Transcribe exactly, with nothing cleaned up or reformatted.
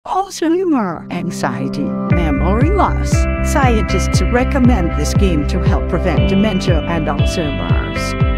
Alzheimer's, anxiety, memory loss. Scientists recommend this game to help prevent dementia and Alzheimer's.